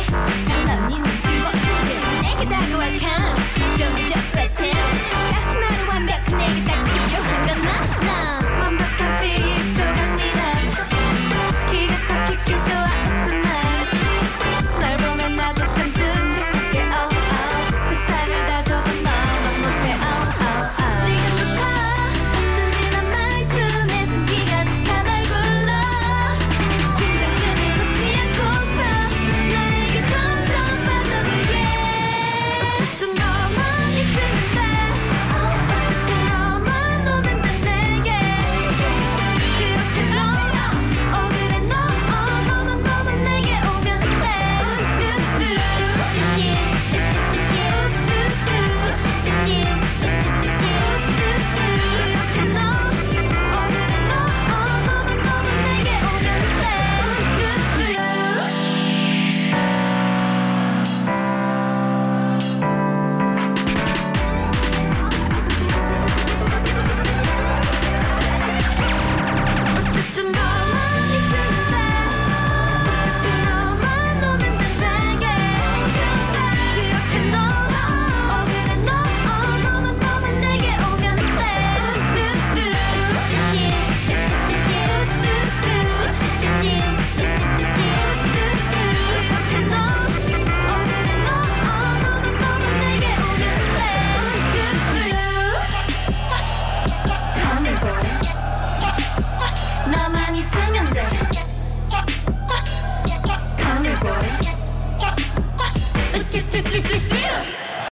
난 네 눈치 보지 내게 다가와 come 좀 늦어 flat 다시 말해 완벽한 내게 딱 필요한 건 나 완벽한 빛 조각미나 기가 더 깊게 좋아했어 날 보면 나도 참 끔찍하게 oh oh 세상을 다 줘도 너만 못해 oh oh oh 시간 좋다 순진한 말투 내 숨기가 득한 얼굴로 긴장감을 놓지 않고서 나에게 점점 빠져들게 좀 너만 있으면 돼 좀 너만 오면 돼 내게 그렇게 너무 그래 너 너만 내게 오면 돼 나만 있으면 돼. Come here, boy.